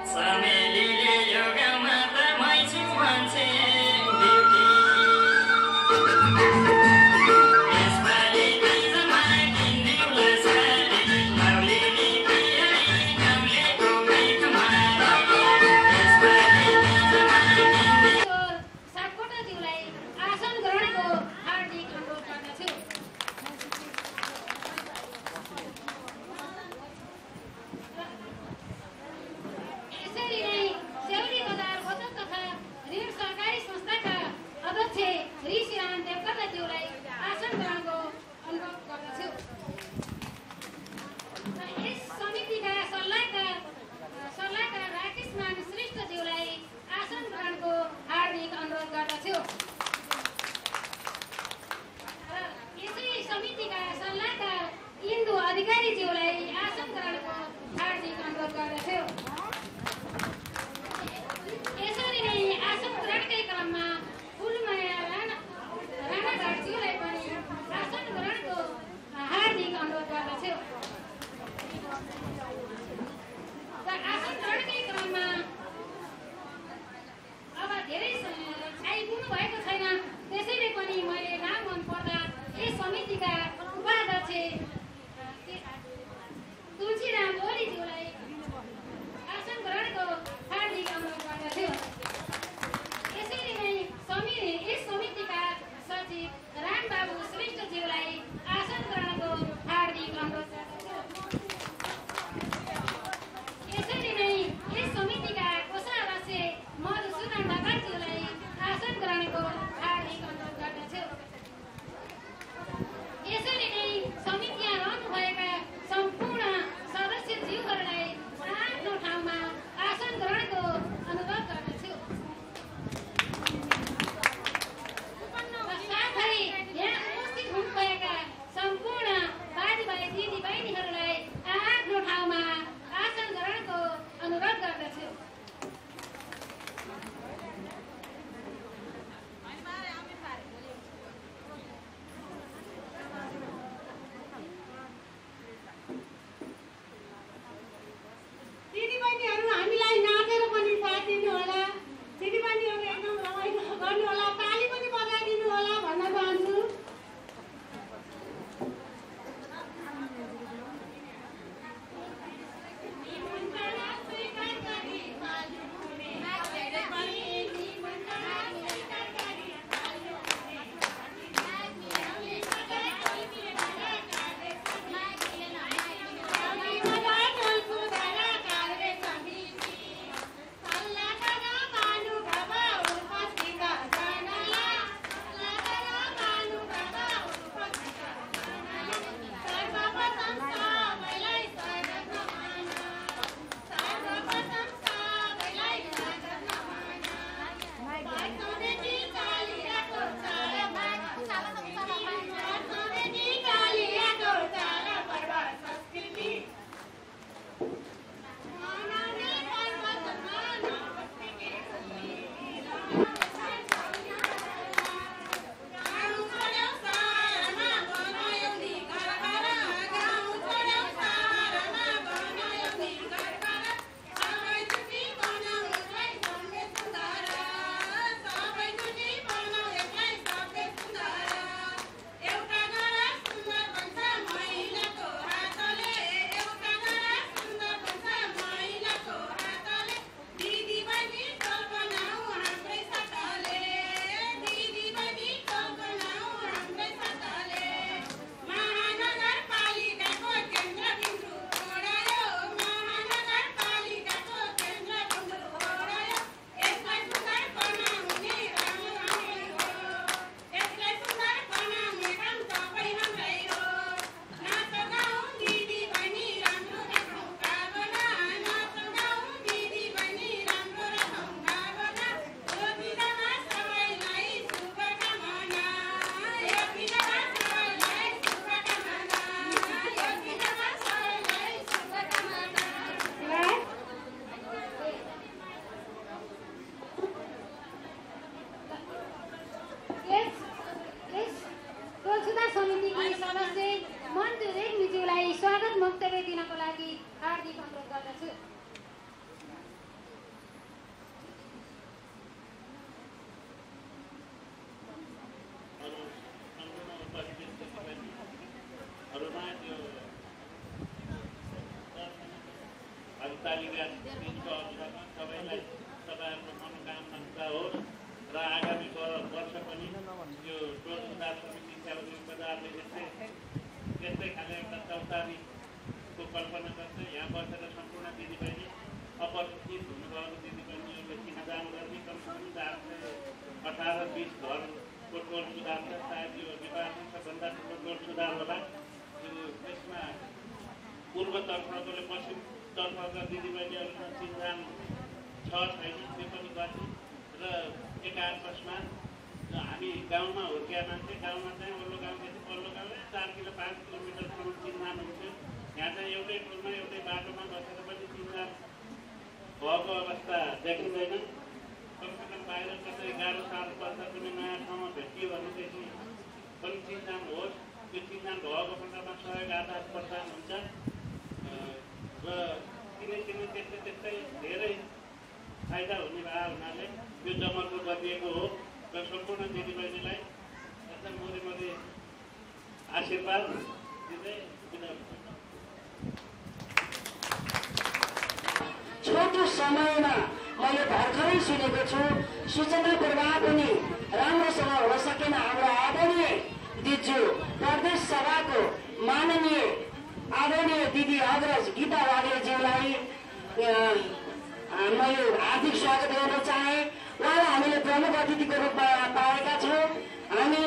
स्वागत वक्तव्य दिनको लागि हार्दिक अनुरोध गर्दछु। हप्तालिका दिनको अवसरमा सबैलाई तपाईँहरूको मनोकामना पुरा होस् र आगामी वर्ष पनि यो टोल सुधार समिति सेवाग्राही बजारले यस्तै खाले एउटा चौतारीको कल्पना गर्छ। यहाँ बसेर सम्पूर्ण दिदीबहिनी अपरिचित हुनुभएको दिदीबहिनीहरूले चिनाजान गर्ने कमसेकम 418-20 घरको टोल सुधार छ। सायद यो नेपालको सबभन्दा ठुलो टोल सुधार होला। त्यसमा पूर्वतर्फकोले पश्चिमतर्फका दिदीबहिनीहरूमा चिन्जान छ छैन त्यो पनि गर्ने र एकाअकस्मात हामी गाउँमा हुर्किया मान्छे गाउँमा चाहिँ वल्लो गाउँदेखि पल्लो गाउँमा 4 किलो 5 किलोमिटरसम्म चिन्जान हुन्थ्यो। यहाँ चाहिँ एउटै टोलमा एउटै बाटोमा बसेर पनि चिन्जान भएको अवस्था देखिँदैन। कमसेकम बाहिर कतै गाह्रो साह्रो पर्दा कुनै नयाँ ठाउँमा भेटियो भनेदेखि पनि चिन्जान होस्। त्यो चिन्जान भएको खण्डमा सहयोग आदान प्रदान हुन्छ र किनै त्यस्तै धेरै फाइदा हुने भए हुनाले यो जमर्को गरिएको हो र सम्पूर्ण दिदीबहिनीलाई एकदम मोरी आशीर्वाद दिँदै छोटो समयमा मैले भर्खरै सुनेको छु सूचना प्रवाह पनि राम्रोसँग हुन सकेन। हाम्रो आदरणीय दिजु प्रदेश सभाको माननीय आदरणीय दिदी अग्रज गीता वाग्लेज्यूलाई मैले हार्दिक स्वागत गर्न चाहे। उहाँलाई हामीले प्रमुख अतिथिको रूपमा पाएका छौँ। हामी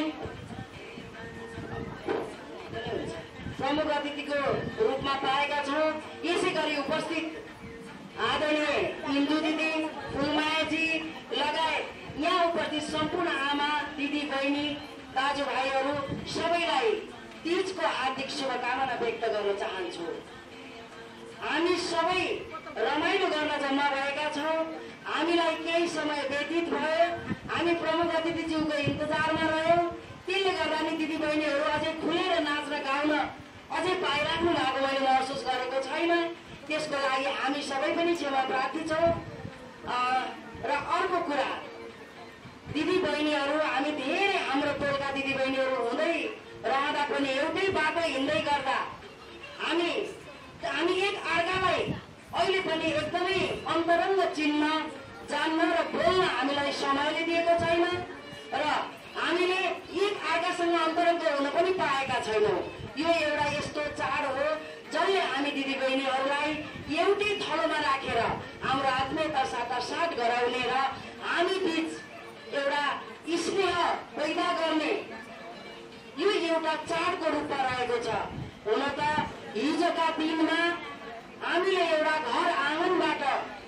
प्रमुख अतिथिको रूपमा पाएका छौँ। यसै गरी उपस्थित आदरणीय इन्दु दिदी, फुलमायाजी लगायत यहाँ उपस्थित सम्पूर्ण आमा दिदी बहिनी दाजुभाइहरू सबैलाई तीजको हार्दिक शुभकामना व्यक्त गर्न चाहन्छु। हामी सबै रमाइलो गर्न जम्मा भएका छौँ। हामीलाई केही समय व्यतीत भयो। हामी प्रमुख अतिथिज्यूको इन्तजारमा रह्यौँ। त्यसले गर्दा नि दिदीबहिनीहरू अझै खुलेर नाच्न गाउन अझै पाइराख्नु भएको मैले महसुस गरेको छैन। त्यसको लागि हामी सबै पनि क्षमा प्रार्थी छौँ। र अर्को कुरा, दिदीबहिनीहरू हामी धेरै हाम्रो टोलका दिदीबहिनीहरू हुँदै रहँदा पनि एउटै बाटो हिँड्दै गर्दा हामी एक अर्कालाई अहिले पनि एकदमै अन्तरङ्ग चिन्न, जान्न र बोल्न हामीलाई समयले दिएको छैन र हामीले एक अर्कासँग अन्तरङ्ग हुन पनि पाएका छैनौँ। यो एउटा यस्तो चाड हो जसले हामी दिदीबहिनीहरूलाई एउटै थलोमा राखेर हाम्रो आत्मीयता साटासाट गराउने र हामी बीच एउटा स्नेह पैदा गर्ने यो एउटा चाडको रूपमा रहेको छ। हुन त हिजोका दिनमा हामीले एउटा घर आँगनबाट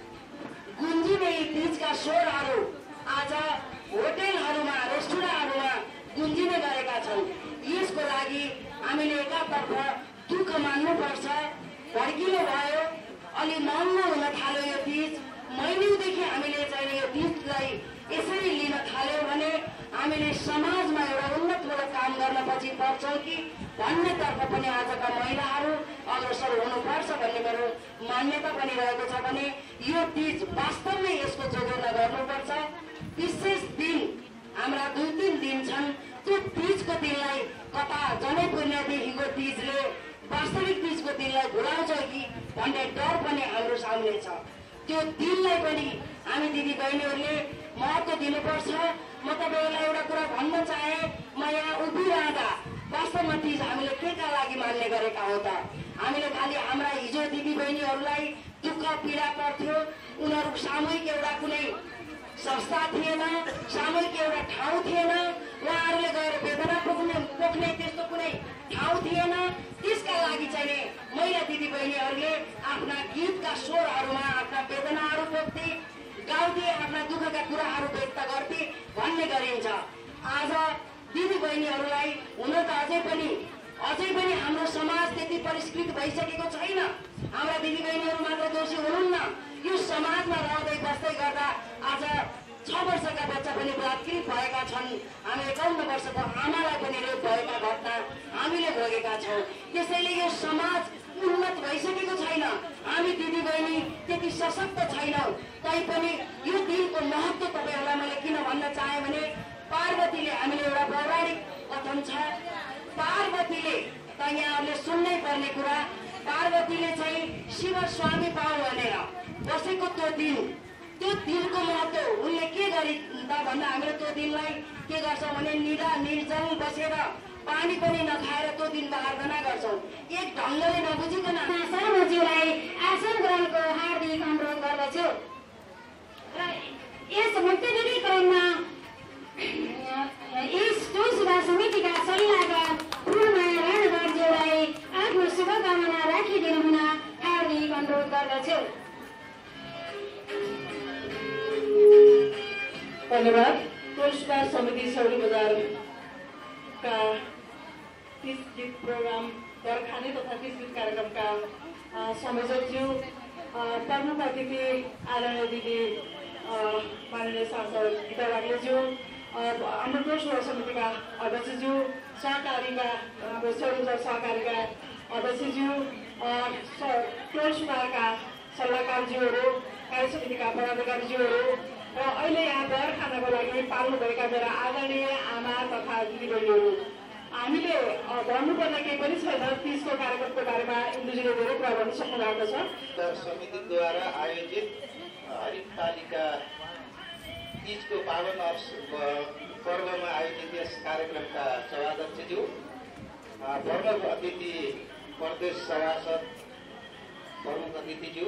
गुन्जिने तीजका स्वरहरू आज होटेलहरूमा रेस्टुरेन्टहरूमा गुन्जिने गरेका छन्। यसको लागि हामीले एकातर्फ दुःख मान्नुपर्छ। भड्किलो भयो, अलि महँगो हुन थाल्यो यो तीज। महिनौदेखि हामीले चाहिँ यो तीजलाई यसरी लिन थाल्यौँ भने हामीले समाजमा एउटा उन्नतमूलक काम गर्न पछि पर्छौँ कि भन्नेतर्फ पनि आजका महिलाहरू अग्रसर हुनुपर्छ भन्ने मेरो मान्यता पनि रहेको छ। भने यो तीज वास्तवमै यसको जोगेर्ना गर्नुपर्छ। विशेष दिन हाम्रा 2-3 दिन छन्। त्यो तीजको दिनलाई कता जनै पुण्यदेखिको तीजले वास्तविक तीजको दिनलाई भुलाउँछ कि भन्ने डर पनि हाम्रो सामने छ। त्यो दिनलाई पनि हामी दिदीबहिनीहरूले महत्त्व दिनुपर्छ। म तपाईँहरूलाई एउटा कुरा भन्न चाहे, म यहाँ उभिरहँदा वास्तवमा तीज हामीले के का लागि मान्ने गरेका हो त? हामीले खालि हाम्रा हिजो दिदीबहिनीहरूलाई दुःख पीडा पर्थ्यो, उनीहरू सामूहिक एउटा कुनै संस्था थिएन, सामूहिक एउटा ठाउँ थिएन, उहाँहरूले गएर वेदना पोख्ने त्यस्तो कुनै ठाउँ थिएन। त्यसका लागि चाहिँ महिला दिदीबहिनीहरूले आफ्ना गीतका स्वरहरूमा आफ्ना वेदनाहरू पोख्थे, गाउँथे, आफ्ना दुःखका कुराहरू व्यक्त गर्थे भन्ने गरिन्छ। आज दिदीबहिनीहरूलाई हुन त अझै पनि हाम्रो समाज त्यति परिष्कृत भइसकेको छैन। हाम्रा दिदीबहिनीहरू मात्र दोषी हुनुहुन्न। यो समाजमा रहँदै बस्दै गर्दा आज 6 वर्षका बच्चा पनि बलात्कृत भएका छन्। हामी 51 वर्षको आमालाई पनि रेप भएका घटना हामीले भोगेका छौँ। त्यसैले यो समाज उन्नत भइसकेको छैन। हामी दिदीबहिनी त्यति सशक्त छैनौँ। तैपनि यो दिनको महत्त्व तपाईँहरूलाई मैले किन भन्न चाहेँ भने पार्वतीले हामीले एउटा पौराणिक कथन छ। पार्वतीले त यहाँहरूले सुन्नै पर्ने कुरा, पार्वतीले चाहिँ शिव स्वामी पाऊ भनेर बसेको त्यो दिनको महत्त्व उनले के गरे त भन्दा हामीले त्यो दिनलाई के गर्छौँ भने निर्जल बसेर पानी पनि नखाएर त्यो दिन प्रार्थना गर्छौँ। एक ढङ्गले नबुझिकन सार्वज्यूलाई आसन ग्रहणको हार्दिक अनुरोध गर्दछु र यस मुक्तिदिनीकरणमा यस टोल सुधार समितिका सल्लाहकार फुलमाया राणाज्यूलाई आफ्नो शुभकामना राखिदिनु हुन हार्दिक अनुरोध गर्दछु। धन्यवाद। टोल सुधार समिति सौरी बजारका 30 गीत प्रोग्राम दरखाने तथा 30 गीत कार्यक्रमका संयोजकज्यू, प्रमुख अतिथि आदरणीय दिदी माननीय सांसद गीता बाग्लेज्यू, हाम्रो टोल सुधार समितिका अध्यक्षज्यू, सहकारीका हाम्रो सौरी बजार सहकारीका अध्यक्षज्यू, टोल सुधारका सल्लाहकारज्यूहरू, कार्य समितिका पदाधिकारीज्यूहरू र अहिले यहाँ दर खानको लागि पाल्नुभएका मेरा आदरणीय आमा तथा दिदीबहिनीहरू, हामीले भन्नुपर्ने केही पनि छैन। 30 को कार्यक्रमको बारेमा इन्दुजीले धेरै कुरा गर्न सक्नु भएको छ। समितिद्वारा आयोजित हरितालिका 30 को पावन पर्वमा आयोजित यस कार्यक्रमका सभाध्यक्षज्यू, प्रमुख अतिथि प्रदेश सभासद प्रमुख अतिथिज्यू,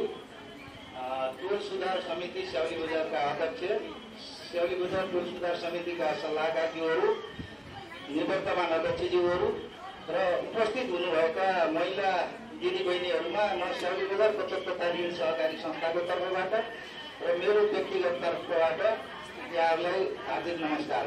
टोल सुधार समिति स्याउली बजारका अध्यक्ष, स्याउली बजार टोल सुधार समितिका सल्लाहकारज्यूहरू, निवर्तमान अध्यक्षज्यूहरू र उपस्थित हुनुभएका महिला दिदीबहिनीहरूमा म स्याउली बजार बचत तथा ऋण सहकारी संस्थाको तर्फबाट र मेरो व्यक्तिगत तर्फबाट यहाँहरूलाई हार्दिक नमस्कार।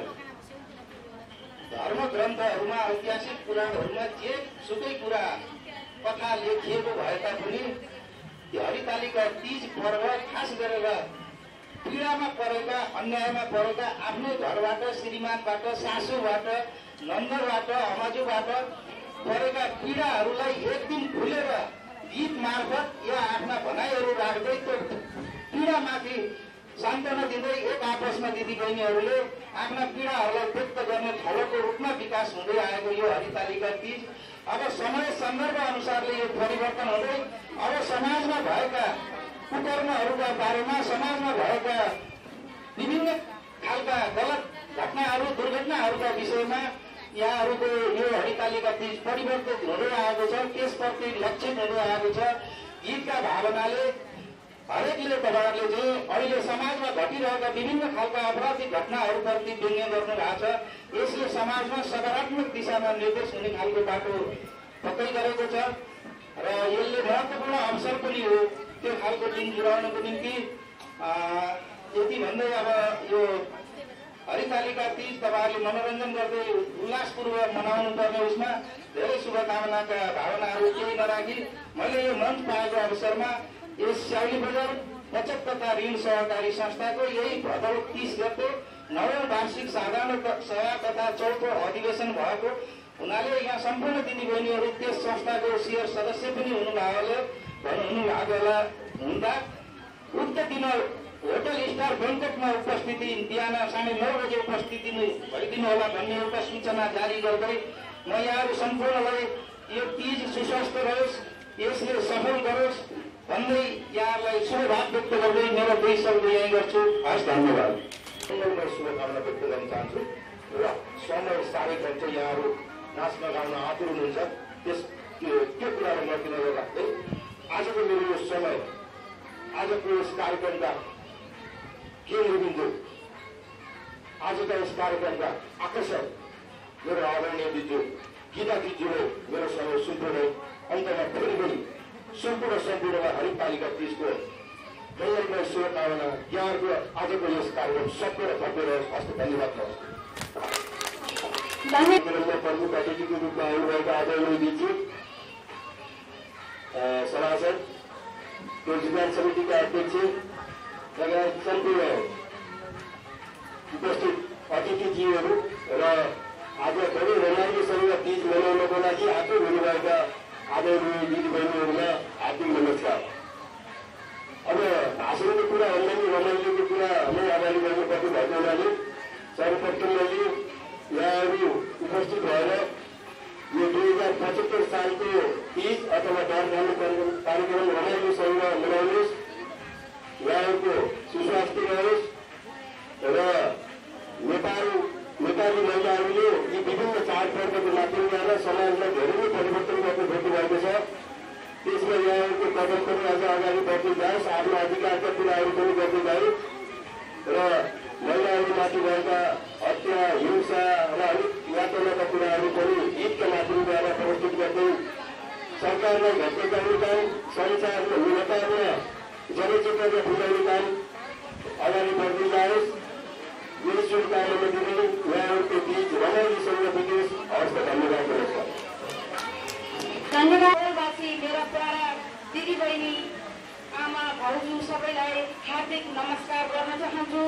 धर्म ग्रन्थहरूमा, ऐतिहासिक पुराणहरूमा जे सुकै कुरा कथा लेखिएको भए तापनि हरितालिका 30 पर्व खास गरेर पीडामा परेका, अन्यायमा परेका, आफ्नै घरबाट, श्रीमानबाट, सासूबाट, नन्दबाट, अमाजुबाट परेका पीडाहरूलाई एक दिन खुलेर गीत मार्फत या आफ्ना भनाइहरू राख्दै त्यो पीडामाथि सान्त्वना दिँदै एक आपसमा दिदीबहिनीहरूले आफ्ना पीडाहरूलाई व्यक्त गर्ने थलोको रूपमा विकास हुँदै आएको यो हरितालिका 30 अब समय सन्दर्भ अनुसारले यो परिवर्तन हुँदै अब समाजमा भएका कुकर्महरूका बारेमा, समाजमा भएका विभिन्न खालका गलत घटनाहरू, दुर्घटनाहरूका विषयमा यहाँहरूको यो हरितालिका 30 परिवर्तित हुँदै आएको छ, त्यसप्रति लक्षित हुँदै आएको छ। गीतका भावनाले हरेकले तपाईँहरूले चाहिँ अहिले समाजमा घटिरहेका विभिन्न खालका अपराधिक घटनाहरूप्रति व्यङ्ग्य गर्नु भएको छ। यसले समाजमा सकारात्मक दिशामा निर्देश हुने खालको बाटो पक्कै गरेको छ र यसले महत्त्वपूर्ण अवसर पनि हो त्यो खालको दिन जुराउनको निम्ति। यति भन्दै अब यो हरितालिका 30 तपाईँहरूले मनोरञ्जन गर्दै उल्लासपूर्वक मनाउनु पर्ने उसमा धेरै शुभकामनाका भावनाहरू केही नराखी मैले यो मञ्च पाएको अवसरमा यस स्याउली बजार बचत तथा ऋण सहकारी संस्थाको यही भदौ 30 गते 9औं वार्षिक साधारण सभा तथा 4थो अधिवेशन भएको हुनाले यहाँ सम्पूर्ण दिदीबहिनीहरू त्यस संस्थाको शेयर सदस्य पनि हुनुभएको होला हुँदा उक्त दिन होटल स्टार बैंकटमा उपस्थिति बिहान 9:30 बजे उपस्थिति भइदिनु होला भन्ने एउटा सूचना जारी गर्दै म यहाँहरू सम्पूर्णलाई यो 30 सुस्वस्थ रहोस्, यसले सफल गरोस् भन्दै यहाँहरूलाई शुभभाव व्यक्त गर्दै मेरो 2 शब्द यही गर्छु। हस्, धन्यवाद। म शुभकामना व्यक्त गर्न चाहन्छु र समय साह्रै पर्छ, यहाँहरू नाच्न गाउन आतुर हुनुहुन्छ, त्यो कुरालाई मध्यनजर राख्दै आजको मेरो यो समय, आजको यस कार्यक्रमका केन्द्रबिन्दु, आजका यस कार्यक्रमका आकर्षक मेरो आदरणीय दिजु गीता दिजुले मेरो समय सुन्दै अन्तमा फेरि पनि सम्पूर्ण हरितालिका 30 को नयाँ शुभकामना यहाँहरूको आजको यस कार्यक्रम सबै र भव्य रहोस्। हस्त, धन्यवाद। प्रमुख अतिथिको रूपमा आउनुभएका आदरणीय दिजु, सभासद, टोल सुधार समितिका अध्यक्ष लगायत सम्पूर्ण उपस्थित अतिथिज्यूहरू र आज धेरै रमाइलोसँग 30 मनाउनको लागि आतुर हुनुभएका आदरणीय दिदीबहिनीहरूलाई हार्दिक नमस्कार। अब भाषणको कुरा भन्दा पनि रमाइलोको कुरा नै अगाडि बढ्नुपर्ने भएको हुनाले सर्वप्रथम मैले यहाँहरू उपस्थित भएर यो 2075 सालको 30 अथवा नेपालमा डर खाने कार्यक्रम रमाइलोसँग मनाउनुहोस्, यहाँको सुस्वास्थ्य रहोस् र नेपाली महिलाहरूले यी विभिन्न चाडपर्वको माध्यमद्वारा समाजमा धेरै नै परिवर्तन गर्न खोज्नुभएको छ। त्यसमा यहाँको कदम पनि अझ अगाडि बढ्दै जाओस्, आफ्नो अधिकारका कुराहरू पनि गर्दै जाओस् र महिलाहरूमाथि भएका हत्या, हिंसा र अलिक यातनाका कुराहरू पनि गीतका माध्यमद्वारा प्रस्तुत गर्दै सरकारलाई घटेका काम, संसारमा नेपालमा जनचेतना फुलाउने काम अगाडि बढ्दै जाओस्। यही शुभकामना दिँदै उहाँहरूको बीच रमाइलोसँग बितोस्। हवस् त, धन्यवाद। धन्यवादवासी मेरा प्यारा दिदीबहिनी, आमा, भाउजू सबैलाई हार्दिक नमस्कार गर्न चाहन्छु।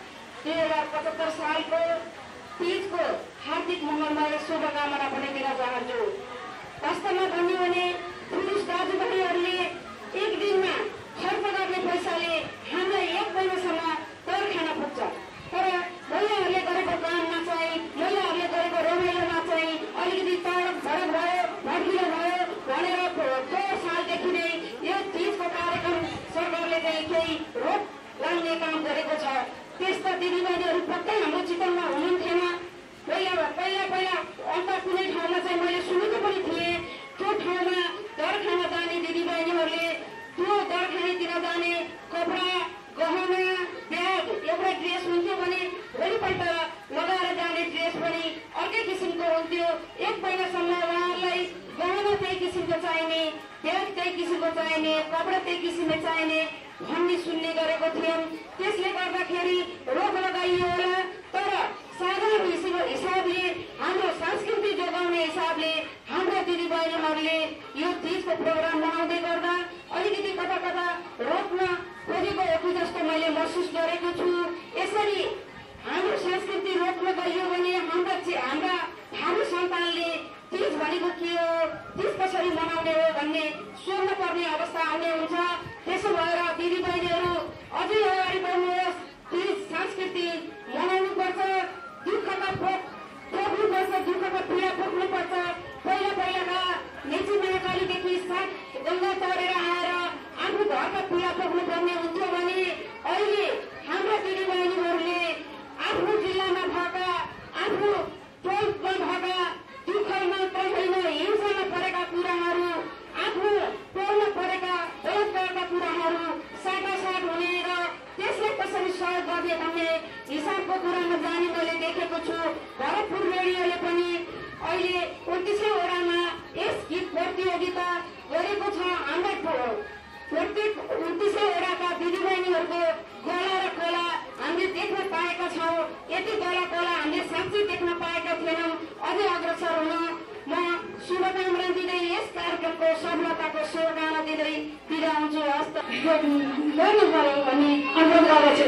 2075 सालको तीजको हार्दिक मङ्गलमय शुभकामना पनि दिन चाहन्छु। वास्तवमा भन्यो भने पुरुष दाजुभाइहरूले एक दिनमा खर्च गर्ने पैसाले हामीलाई एक महिनासम्म तर खान पुग्छ। तर महिलाहरूले गरेको काममा चाहिँ, महिलाहरूले गरेको रमाइलोमा चाहिँ अलिकति तडक भडक भयो, भड्किलो भयो भनेर 2 सालदेखि नै यो तीजको कार्यक्रम सरकारले चाहिँ केही रोक लाग्ने काम गरेको छ। त्यस्ता दिदीबहिनीहरू पक्कै हाम्रो चितवनमा हुनुहुन्थेन। पहिला अन्त कुनै ठाउँमा चाहिँ मैले सुनेको पनि थिएँ, त्यो ठाउँमा दर खान जाने दिदीबहिनीहरूले त्यो दर खानेतिर जाने कपडा, गहना, ब्याग, एउटा ड्रेस हुन्थ्यो भने भोलिपल्ट लगाएर जाने ड्रेस पनि अर्कै किसिमको हुन्थ्यो। एक महिनासम्म उहाँहरूलाई गहना त्यही किसिमको चाहिने, ब्याग त्यही किसिमको चाहिने, कपडा त्यही किसिमले चाहिने भन्ने सुन्ने गरेको थियौँ। त्यसले गर्दाखेरि रोक लगाइयो होला। तर साधारण हिसाबले, हाम्रो संस्कृति जोगाउने हिसाबले हाम्रो दिदीबहिनीहरूले यो तीजको प्रोग्राम मनाउँदै गर्दा अलिकति कता कता रोक्न खोजेको हो कि जस्तो मैले महसुस गरेको छु। यसरी हाम्रो संस्कृति रोक्न गइयो भने हाम्रा भावी सन्तानले तीज भनेको के हो, तीज कसरी मनाउने हो भन्ने सोध्न पर्ने अवस्था आउने हुन्छ। त्यसो भएर दिदीबहिनीहरू अझै अगाडि बढ्नुहोस्। तीज संस्कृति मनाउनुपर्छ, दुःखका पोख्नुपर्छ, दुःखका पीडा पोख्नुपर्छ। पहिलाका मेची महाकालीदेखि गङ्गा तरेर आएर आफ्नो घरका पीडा पोख्नुपर्ने हुन्थ्यो भने अहिले हाम्रा दिदीबहिनीहरूले आफ्नो जिल्लामा भएका, आफ्नो टोलमा भएका दुःखमा होइन हिंसामा परेका कुराहरू, आफ्नो टोलमा परेका बलात्कारका कुराहरू साटासाट हुने र त्यसलाई कसरी सहयोग गर्ने भन्ने हिसाबको कुरामा जाने मैले देखेको छु। भरतपुर रेडियोले पनि अहिले 29औं वडामा यस गीत प्रतियोगिता गरेको छ। हाम्रा प्रत्येक 29औं वडाका दिदीबहिनीहरूको गला र कला हामीले देख्न पाएका छौँ। यति गला कला हामीले साँच्चै देख्न पाएका थिएनौँ। अझै अग्रसर हुन म शुभकामना दिँदै यस कार्यक्रमको सफलताको शुभकामना दिँदै बिदा हुन्छु। हस्त गर्नु पर्यो भन्ने अनुरोध गर्दछु।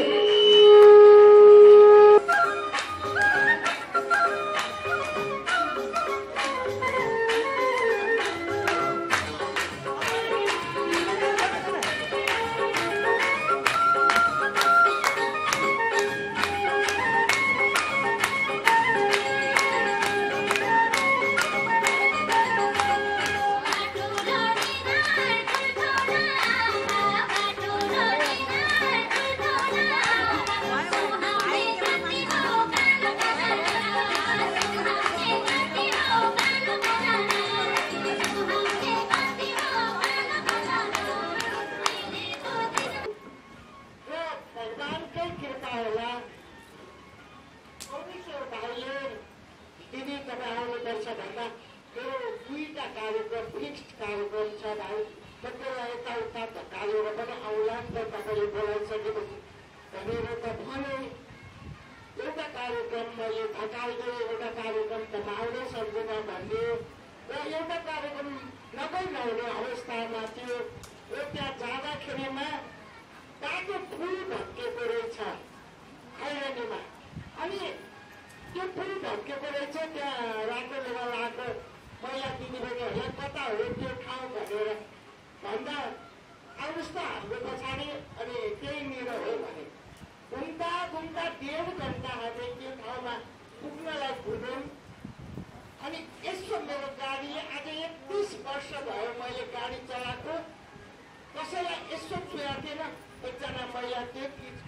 अनि यसो मेरो गाडीले आज 31 वर्ष भयो मैले गाडी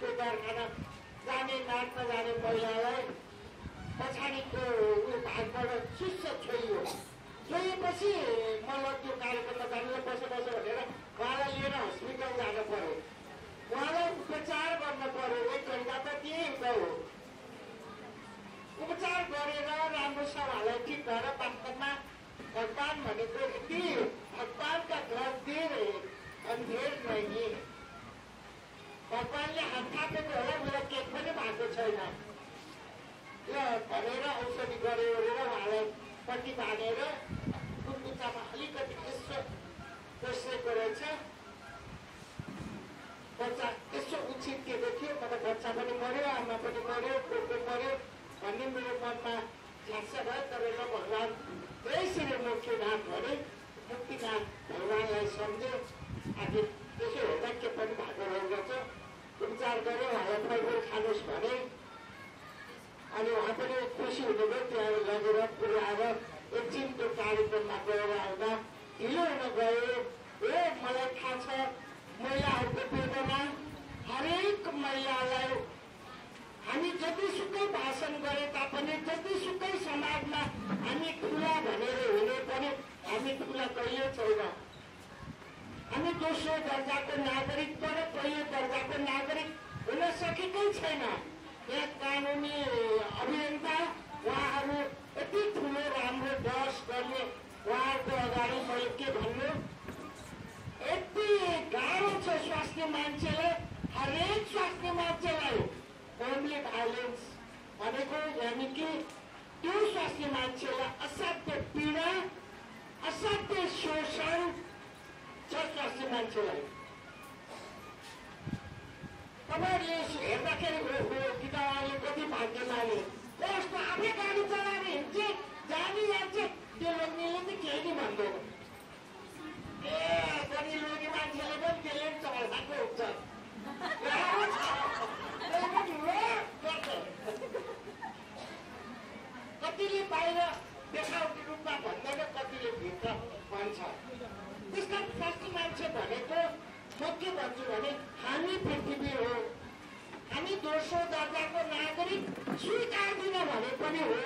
त्यो कारखाना जाने नाच्न जाने महिलालाई पछाडिको उयो भागबाट शिष्य छोइयो। छोएपछि मलाई त्यो कार्यक्रममा जानेर बसो भनेर उहाँलाई लिएर हस्पिटल जानु पर्यो। उहाँलाई उपचार गर्न पर्यो। 1 घन्टा त त्यही गयो। उपचार गरेर राम्रोसँग उहाँलाई ठिक भएर वास्तवमा भगवान भनेको यति भगवानका घर देर अन्धेर नहीं। भगवानले हात थापेको होला, मेरो केही पनि भएको छैन भनेर औषधि गरे गरेर उहाँलाई पट्टी बाँधेर कुर्कुच्चामा अलिकति यसो बसेको रहेछ। बच्चा यसो उछिटिएको थियो। मतलब बच्चा पनि मऱ्यो, आमा पनि मऱ्यो, कोही मऱ्यो भन्ने मेरो मनमा झाँसा भयो। तर ल भगवान त्यसरी मुक्तिनाथ भने मुक्तिनाथ भगवानलाई सम्झे। आखिर त्यसो हेर्दा के पनि भएको रहेछ। उपचार गऱ्यो, उहाँलाई फलफुल खानुहोस् भने। अनि उहाँ पनि खुसी हुनुभयो। त्यहाँ लगेर पुऱ्याएर एकछिन त्यो कार्यक्रममा गएर आउँदा ढिलो हुन गयो। मलाई थाहा छ महिलाहरूको वेदना। हरेक महिलालाई हामी जतिसुकै भाषण गरे तापनि, जतिसुकै समाजमा हामी ठुला भनेर हुने पनि हामी ठुला कहिले छैन। हामी दोस्रो दर्जाको नागरिक, तर पहिलो दर्जाको नागरिक हुन सकेकै छैन। यहाँ कानुनी अभियन्ता उहाँहरू यति ठुलो राम्रो बहस गर्ने, उहाँहरूको अगाडि मैले के भन्नु, यति गाह्रो छ स्वास्थ्य मान्छेलाई। हरेक स्वास्थ्य मान्छेलाई होमली भाइलेन्स भनेको यानि कि त्यो स्वास्थ्य मान्छेलाई असाध्य पीडा, असाध्य शोषण छ स्वास्थ्य मान्छेलाई। तपाईँहरूले हेर्दाखेरि कि त उहाँले कति भाग्यमानी, कस्तो आफै गाडी चलाएर हिँड्छ, जानी जान्छ। त्यो लोग्नेले त केही नि भन्दैन। कति लोग्ने मान्छेले पनि त्यसले पनि चलाएको हुन्छ। कतिले बाहिर देखाउने रूपमा भन्दैन, कतिले भित्र भन्छ। त्यसका स्वास्थ्य मान्छे भनेको म के भन्छु भने हामी पृथ्वी हो, हामी दोस्रो दर्जाको नागरिक स्वीकार्दिन भने पनि हो।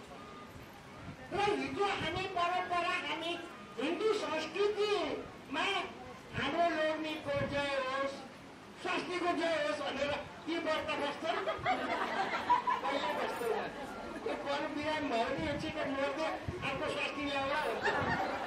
र हिजो हामी परम्परा, हामी हिन्दू संस्कृतिमा हाम्रो लोग्नेको जय होस्, स्वास्थ्यको जय होस् भनेर ती व्रत बस्छन्, कहिले बस्दैन। त्यो परबिराम भयो नि एकछिन मर्दै अर्को स्वास्थ्य ल्याउला भन्छ।